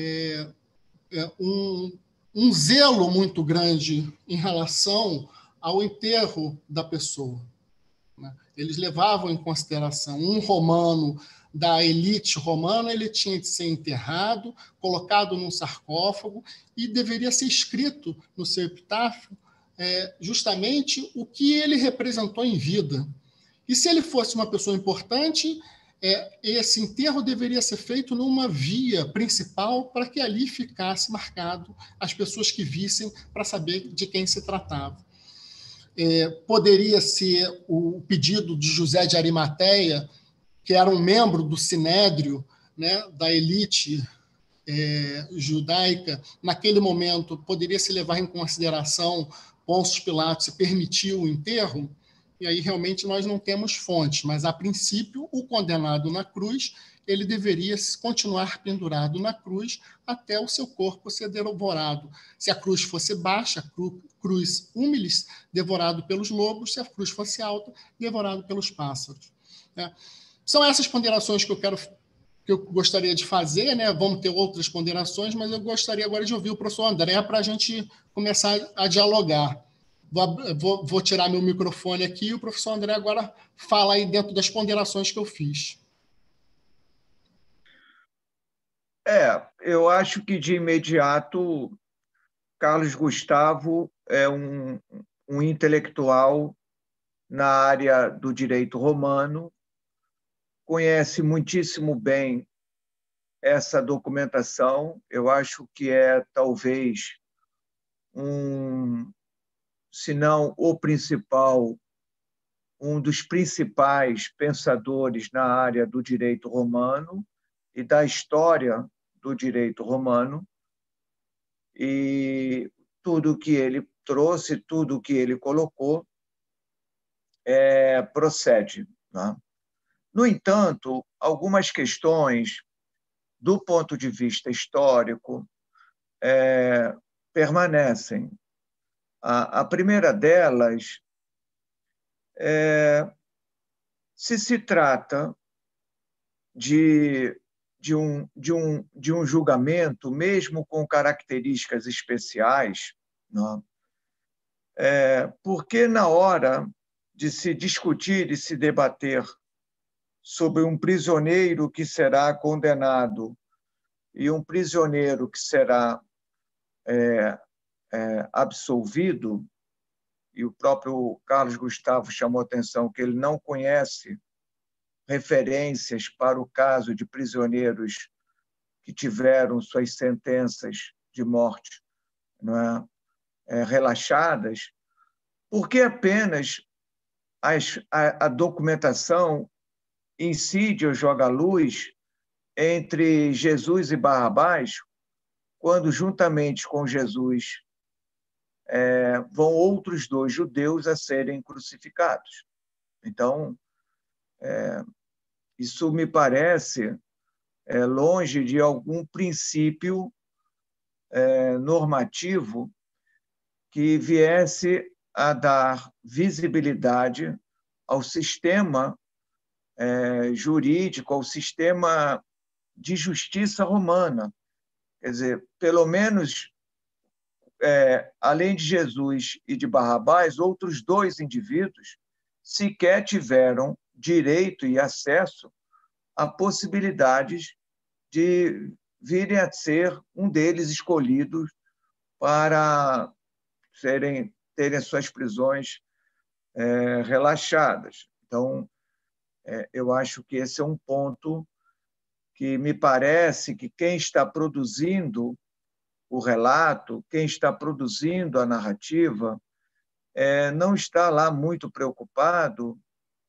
um zelo muito grande em relação ao enterro da pessoa, né? Eles levavam em consideração um romano da elite romana, ele tinha de ser enterrado, colocado num sarcófago e deveria ser escrito no seu epitáfio justamente o que ele representou em vida. E se ele fosse uma pessoa importante, esse enterro deveria ser feito numa via principal para que ali ficasse marcado as pessoas que vissem para saber de quem se tratava. Poderia ser o pedido de José de Arimateia, que era um membro do Sinédrio, né, da elite judaica. Naquele momento, poderia se levar em consideração Pôncio Pilatos se permitiu o enterro, e aí realmente nós não temos fonte, mas a princípio o condenado na cruz ele deveria continuar pendurado na cruz até o seu corpo ser devorado. Se a cruz fosse baixa, cruz humilis, devorado pelos lobos; se a cruz fosse alta, devorado pelos pássaros. Né? São essas ponderações que eu gostaria de fazer, né? Vamos ter outras ponderações, mas eu gostaria agora de ouvir o professor André para a gente começar a dialogar. Vou tirar meu microfone aqui e o professor André agora fala aí dentro das ponderações que eu fiz. Eu acho que, de imediato, Carlos Gustavo é um intelectual na área do direito romano, conhece muitíssimo bem essa documentação. Eu acho que é, talvez, se não o principal, um dos principais pensadores na área do direito romano e da história do direito romano. E tudo que ele trouxe, tudo que ele colocou, procede. Né? No entanto, algumas questões, do ponto de vista histórico, permanecem. A primeira delas se trata de um julgamento, mesmo com características especiais, né? Porque, na hora de se discutir e se debater sobre um prisioneiro que será condenado e um prisioneiro que será absolvido, e o próprio Carlos Gustavo chamou atenção que ele não conhece referências para o caso de prisioneiros que tiveram suas sentenças de morte, não é, relaxadas, porque apenas a documentação incide ou joga luz entre Jesus e Barrabás, quando, juntamente com Jesus, vão outros 2 judeus a serem crucificados. Então, isso me parece longe de algum princípio normativo que viesse a dar visibilidade ao sistema jurídico, ao sistema de justiça romana. Quer dizer, pelo menos, além de Jesus e de Barrabás, outros 2 indivíduos sequer tiveram direito e acesso a possibilidades de virem a ser um deles escolhidos para terem suas prisões relaxadas. Então, eu acho que esse é um ponto que me parece que quem está produzindo o relato, quem está produzindo a narrativa, não está lá muito preocupado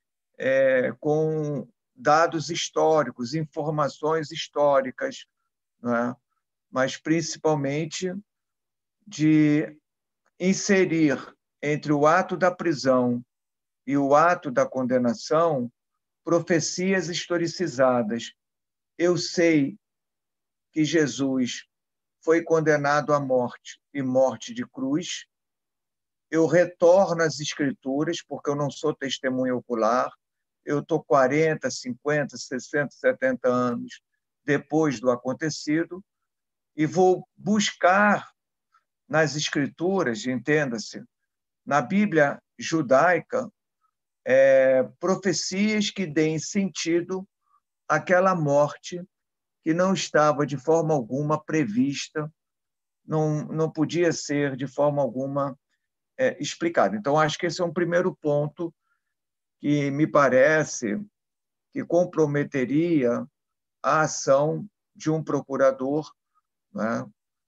com dados históricos, informações históricas, não é? Mas principalmente de inserir entre o ato da prisão e o ato da condenação profecias historicizadas. Eu sei que Jesus foi condenado à morte, e morte de cruz. Eu retorno às Escrituras, porque eu não sou testemunha ocular. Eu estou 40, 50, 60, 70 anos depois do acontecido e vou buscar nas Escrituras, entenda-se, na Bíblia judaica, profecias que deem sentido àquela morte que não estava de forma alguma prevista, não podia ser de forma alguma explicada. Então, acho que esse é um primeiro ponto que me parece que comprometeria a ação de um procurador, né?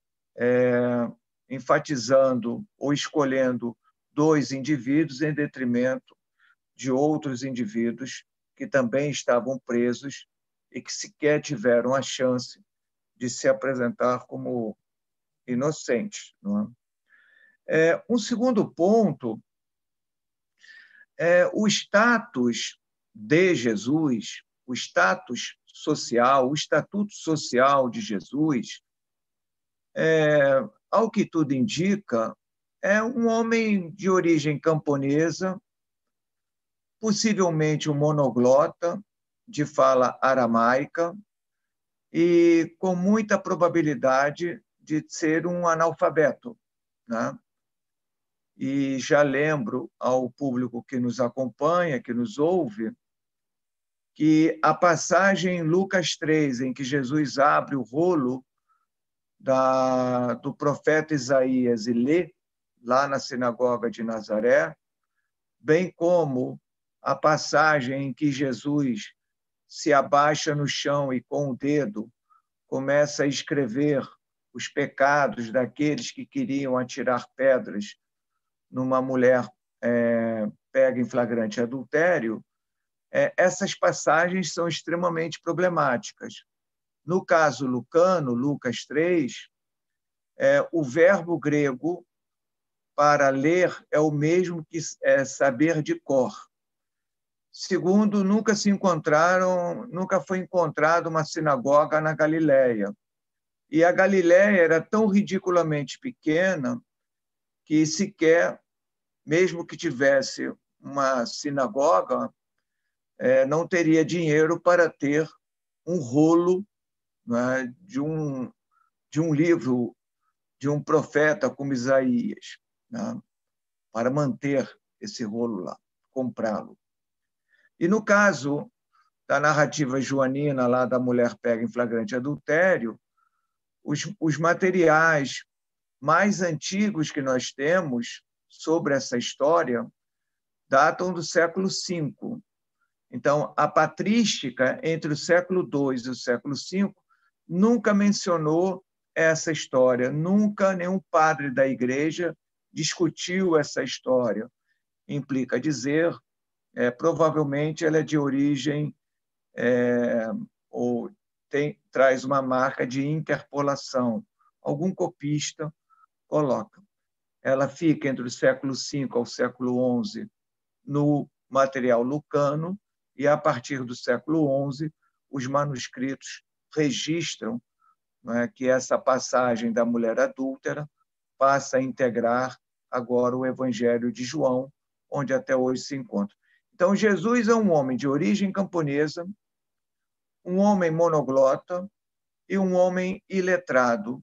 Enfatizando ou escolhendo 2 indivíduos em detrimento de outros indivíduos que também estavam presos e que sequer tiveram a chance de se apresentar como inocentes. Não é? Um segundo ponto é o status de Jesus, o status social, o estatuto social de Jesus, ao que tudo indica, é um homem de origem camponesa, possivelmente um monoglota, de fala aramaica, e com muita probabilidade de ser um analfabeto, né? E já lembro ao público que nos acompanha, que nos ouve, que a passagem em Lucas 3, em que Jesus abre o rolo do profeta Isaías e lê lá na sinagoga de Nazaré, bem como a passagem em que Jesus se abaixa no chão e com o dedo começa a escrever os pecados daqueles que queriam atirar pedras numa mulher pega em flagrante adultério, essas passagens são extremamente problemáticas. No caso lucano, Lucas 3, o verbo grego para ler é o mesmo que saber de cor. Segundo, nunca foi encontrada uma sinagoga na Galileia. E a Galileia era tão ridiculamente pequena que sequer, mesmo que tivesse uma sinagoga, não teria dinheiro para ter um rolo, né, de um livro de um profeta como Isaías, né, para manter esse rolo lá, comprá-lo. E no caso da narrativa joanina, lá da mulher pega em flagrante adultério, os materiais mais antigos que nós temos sobre essa história datam do século V. Então, a patrística entre o século II e o século V nunca mencionou essa história, nunca nenhum padre da igreja discutiu essa história. Implica dizer, provavelmente ela é de origem, ou traz uma marca de interpolação. Algum copista coloca. Ela fica entre o século V ao século XI no material lucano, e a partir do século XI os manuscritos registram, né, que essa passagem da mulher adúltera passa a integrar agora o Evangelho de João, onde até hoje se encontra. Então, Jesus é um homem de origem camponesa, um homem monoglota e um homem iletrado,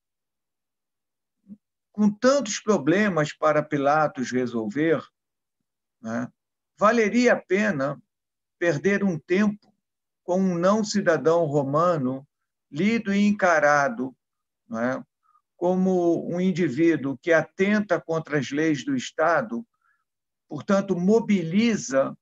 com tantos problemas para Pilatos resolver, né, valeria a pena perder um tempo com um não-cidadão romano lido e encarado, né, como um indivíduo que atenta contra as leis do Estado, portanto, mobiliza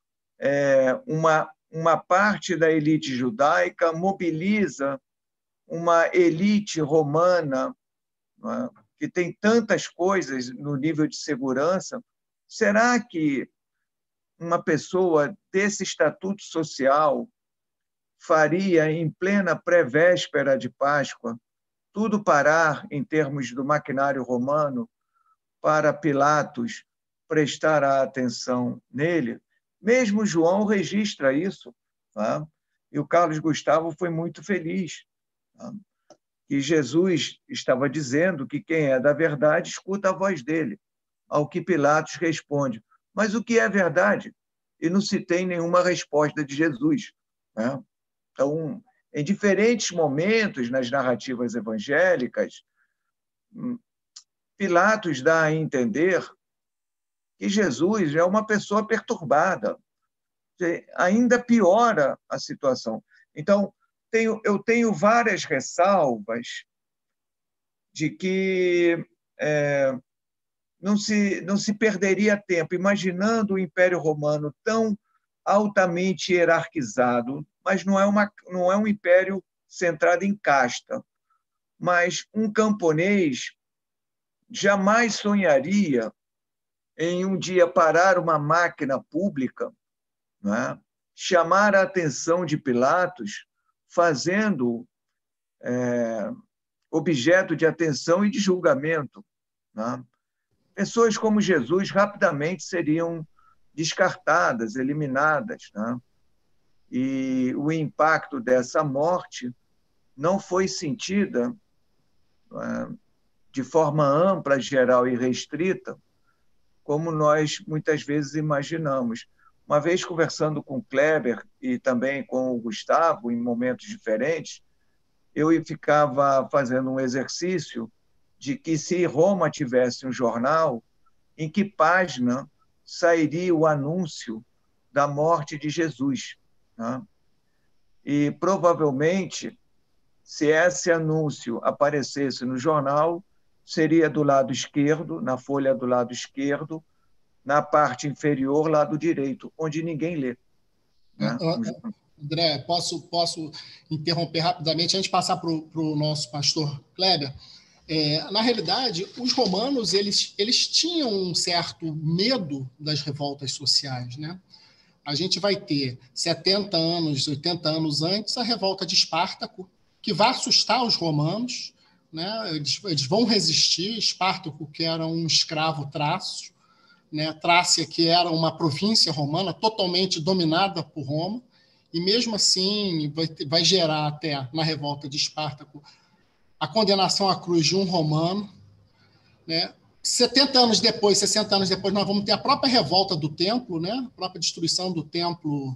uma parte da elite judaica, mobiliza uma elite romana, né, que tem tantas coisas no nível de segurança. Será que uma pessoa desse estatuto social faria, em plena pré-véspera de Páscoa, tudo parar em termos do maquinário romano para Pilatos prestar a atenção nele? Mesmo João registra isso, tá? E o Carlos Gustavo foi muito feliz, tá? Que Jesus estava dizendo que quem é da verdade escuta a voz dele, ao que Pilatos responde: mas o que é verdade? E não se tem nenhuma resposta de Jesus, né? Então, em diferentes momentos nas narrativas evangélicas, Pilatos dá a entender que Jesus é uma pessoa perturbada, ainda piora a situação. Então, eu tenho várias ressalvas de que não se perderia tempo imaginando o Império Romano tão altamente hierarquizado, mas não é um império centrado em casta. Mas um camponês jamais sonharia em um dia parar uma máquina pública, né, chamar a atenção de Pilatos, fazendo objeto de atenção e de julgamento, né? Pessoas como Jesus rapidamente seriam descartadas, eliminadas, né? E o impacto dessa morte não foi sentida de forma ampla, geral e restrita, como nós muitas vezes imaginamos. Uma vez conversando com o Kleber e também com o Gustavo, em momentos diferentes, eu ficava fazendo um exercício de que, se Roma tivesse um jornal, em que página sairia o anúncio da morte de Jesus, né? E provavelmente, se esse anúncio aparecesse no jornal, seria do lado esquerdo, na folha do lado esquerdo, na parte inferior, lado direito, onde ninguém lê, né? André, posso interromper rapidamente antes de passar para o nosso pastor Kleber? Na realidade, os romanos eles tinham um certo medo das revoltas sociais, né? A gente vai ter 70 anos, 80 anos antes, a revolta de Espartaco, que vai assustar os romanos, né? Eles vão resistir. Espartaco, que era um escravo traço, né? Trácia, que era uma província romana totalmente dominada por Roma, e mesmo assim vai gerar até, na revolta de Espartaco, a condenação à cruz de um romano, né? 60 anos depois, nós vamos ter a própria revolta do templo, né? A própria destruição do templo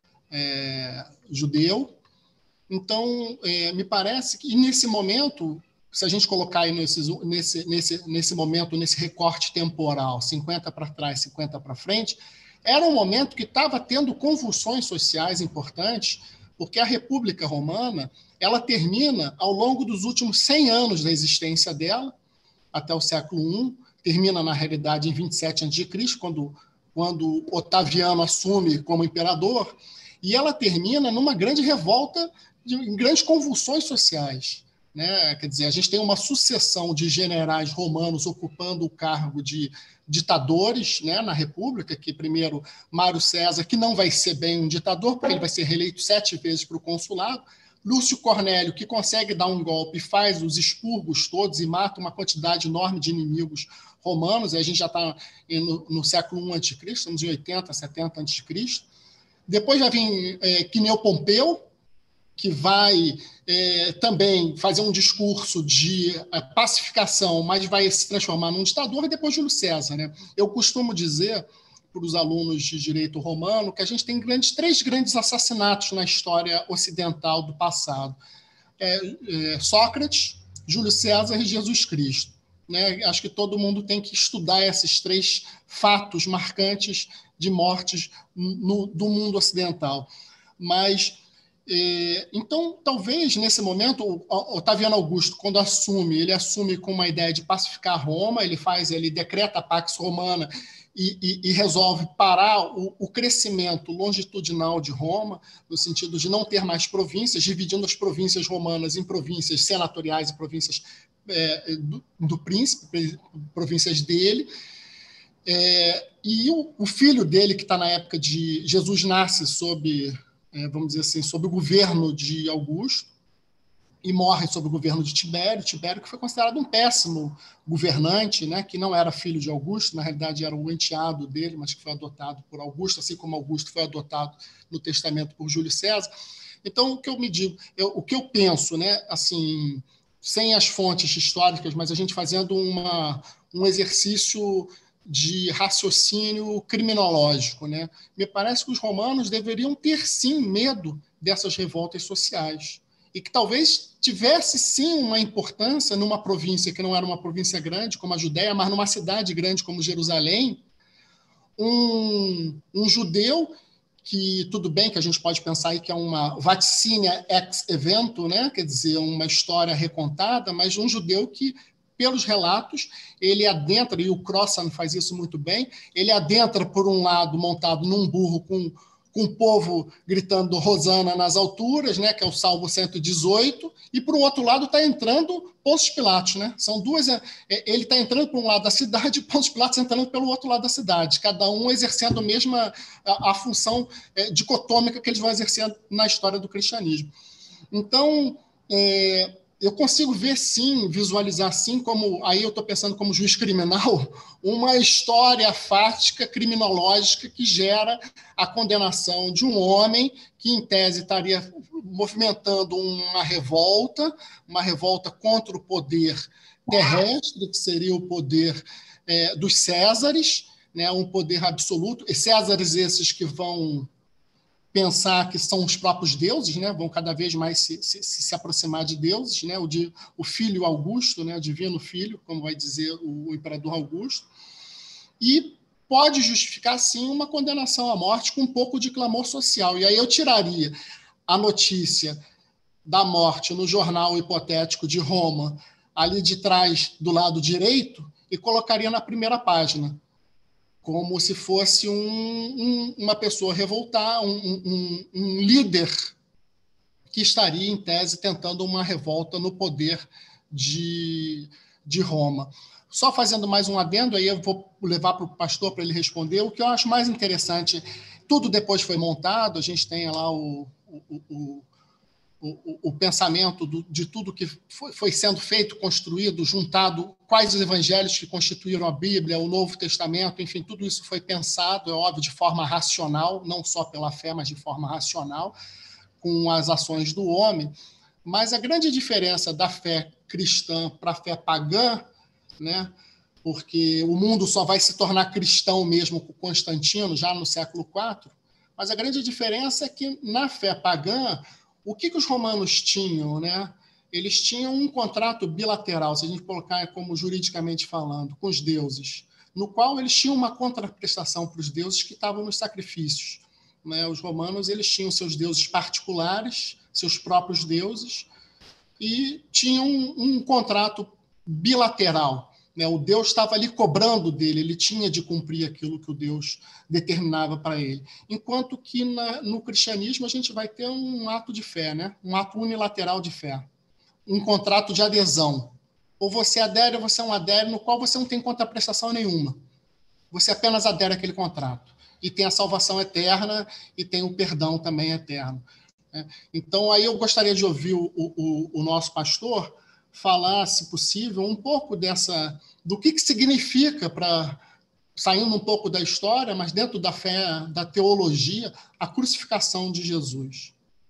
judeu. Então, me parece que nesse momento, se a gente colocar aí nesse momento, nesse recorte temporal, 50 para trás, 50 para frente, era um momento que estava tendo convulsões sociais importantes, porque a República Romana ela termina ao longo dos últimos 100 anos da existência dela, até o século I, termina, na realidade, em 27 a.C., quando Otaviano assume como imperador, e ela termina numa grande revolta, em grandes convulsões sociais, né? Quer dizer, a gente tem uma sucessão de generais romanos ocupando o cargo de ditadores, né, na República, que primeiro Mário César, que não vai ser bem um ditador, porque ele vai ser reeleito 7 vezes para o consulado, Lúcio Cornélio, que consegue dar um golpe e faz os expurgos todos e mata uma quantidade enorme de inimigos romanos, e a gente já está no século I a.C., estamos em 80, 70 a.C. Depois já vem Quineu Pompeu, que vai também fazer um discurso de pacificação, mas vai se transformar num ditador, e depois Júlio César, né? Eu costumo dizer para os alunos de direito romano que a gente tem 3 grandes assassinatos na história ocidental do passado. Sócrates, Júlio César e Jesus Cristo, né? Acho que todo mundo tem que estudar esses 3 fatos marcantes de mortes do mundo ocidental. Mas, então, talvez, nesse momento, o Otaviano Augusto, quando ele assume com uma ideia de pacificar Roma, ele decreta a Pax Romana e resolve parar o crescimento longitudinal de Roma, no sentido de não ter mais províncias, dividindo as províncias romanas em províncias senatoriais e províncias do príncipe, províncias dele. E o filho dele, que está na época de Jesus, nasce sob, vamos dizer assim, sob o governo de Augusto, e morre sob o governo de Tibério, que foi considerado um péssimo governante, né, que não era filho de Augusto, na realidade era o enteado dele, mas que foi adotado por Augusto, assim como Augusto foi adotado no testamento por Júlio César. Então, o que eu me digo, o que eu penso, né, assim, sem as fontes históricas, mas a gente fazendo um exercício de raciocínio criminológico, né, me parece que os romanos deveriam ter, sim, medo dessas revoltas sociais, e que talvez tivesse, sim, uma importância numa província que não era uma província grande, como a Judéia, mas numa cidade grande como Jerusalém, um judeu que, tudo bem que a gente pode pensar aí que é uma vaticínia ex evento, né? Quer dizer, uma história recontada, mas um judeu que, pelos relatos, ele adentra, e o Crossan faz isso muito bem, ele adentra, por um lado, montado num burro com o povo gritando Rosana nas alturas, né, que é o Salmo 118, e, por um outro lado, está entrando Pôncio Pilatos. Né? São duas. Ele está entrando por um lado da cidade e Pôncio Pilatos entrando pelo outro lado da cidade, cada um exercendo a função dicotômica que eles vão exercendo na história do cristianismo. Então, eu consigo ver, sim, visualizar, sim, como, aí eu estou pensando como juiz criminal, uma história fática, criminológica, que gera a condenação de um homem que, em tese, estaria movimentando uma revolta contra o poder terrestre, que seria o poder dos Césares, né, um poder absoluto, e Césares esses que vão pensar que são os próprios deuses, né? Vão cada vez mais se aproximar de deuses, né? O filho Augusto, né? O divino filho, como vai dizer o imperador Augusto, e pode justificar, sim, uma condenação à morte com um pouco de clamor social. E aí eu tiraria a notícia da morte no jornal hipotético de Roma, ali de trás, do lado direito, e colocaria na primeira página, como se fosse uma pessoa revoltada, um líder que estaria, em tese, tentando uma revolta no poder de Roma. Só fazendo mais um adendo, aí eu vou levar para o pastor para ele responder. O que eu acho mais interessante, tudo depois foi montado, a gente tem lá o pensamento de tudo que foi sendo feito, construído, juntado, quais os evangelhos que constituíram a Bíblia, o Novo Testamento, enfim, tudo isso foi pensado, é óbvio, de forma racional, não só pela fé, mas de forma racional, com as ações do homem. Mas a grande diferença da fé cristã para a fé pagã, né, porque o mundo só vai se tornar cristão mesmo com Constantino, já no século IV, mas a grande diferença é que, na fé pagã, o que os romanos tinham, né? Eles tinham um contrato bilateral, se a gente colocar como juridicamente falando, com os deuses, no qual eles tinham uma contraprestação para os deuses que estavam nos sacrifícios, né? Os romanos, eles tinham seus deuses particulares, seus próprios deuses, e tinham um contrato bilateral, né? O Deus estava ali cobrando dele, ele tinha de cumprir aquilo que o Deus determinava para ele. Enquanto que no cristianismo a gente vai ter um ato de fé, né? Um ato unilateral de fé, um contrato de adesão. Ou você adere ou você não adere, no qual você não tem contraprestação nenhuma. Você apenas adere àquele contrato. E tem a salvação eterna e tem o perdão também eterno. Então, aí eu gostaria de ouvir o nosso pastor falar, se possível, um pouco do que significa, saindo um pouco da história, mas dentro da fé, da teologia, a crucificação de Jesus.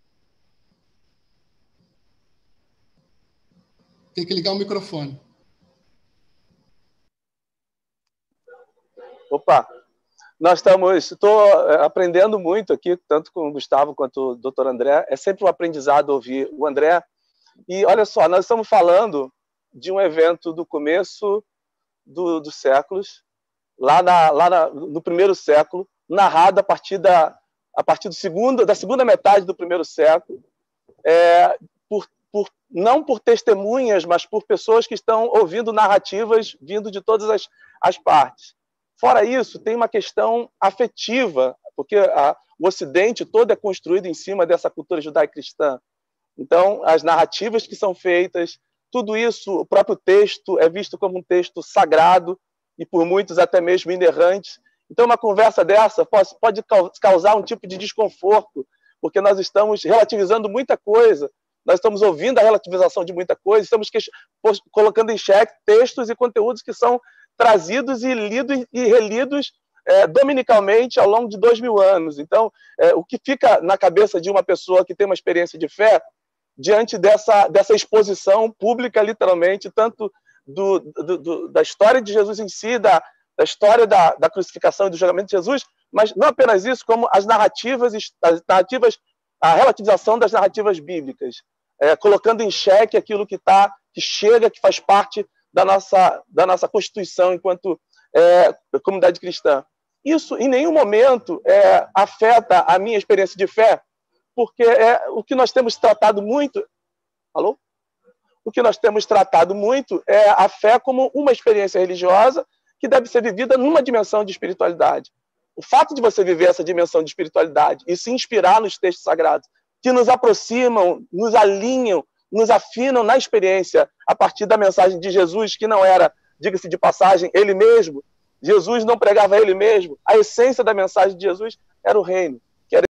Tem que ligar o microfone. Opa! Estou aprendendo muito aqui, tanto com o Gustavo quanto o doutor André. É sempre um aprendizado ouvir o André. E olha só, nós estamos falando de um evento do começo dos séculos, no primeiro século, narrado a partir da segunda metade do primeiro século, não por testemunhas, mas por pessoas que estão ouvindo narrativas vindo de todas as partes. Fora isso, tem uma questão afetiva, porque o Ocidente todo é construído em cima dessa cultura judaico-cristã. Então, as narrativas que são feitas, tudo isso, o próprio texto é visto como um texto sagrado e por muitos até mesmo inerrante. Então, uma conversa dessa pode causar um tipo de desconforto, porque nós estamos relativizando muita coisa, nós estamos ouvindo a relativização de muita coisa, estamos colocando em xeque textos e conteúdos que são trazidos e lidos e relidos dominicalmente ao longo de 2000 anos. Então, o que fica na cabeça de uma pessoa que tem uma experiência de fé, diante dessa exposição pública, literalmente, tanto da história de Jesus em si, da história da crucificação e do julgamento de Jesus, mas não apenas isso, como as narrativas, a relativização das narrativas bíblicas, colocando em xeque aquilo que chega, que faz parte da nossa constituição enquanto comunidade cristã. Isso, em nenhum momento, afeta a minha experiência de fé, porque o que nós temos tratado muito... Alô? O que nós temos tratado muito é a fé como uma experiência religiosa que deve ser vivida numa dimensão de espiritualidade. O fato de você viver essa dimensão de espiritualidade e se inspirar nos textos sagrados, que nos aproximam, nos alinham, nos afinam na experiência a partir da mensagem de Jesus, que não era, diga-se de passagem, ele mesmo. Jesus não pregava ele mesmo. A essência da mensagem de Jesus era o reino.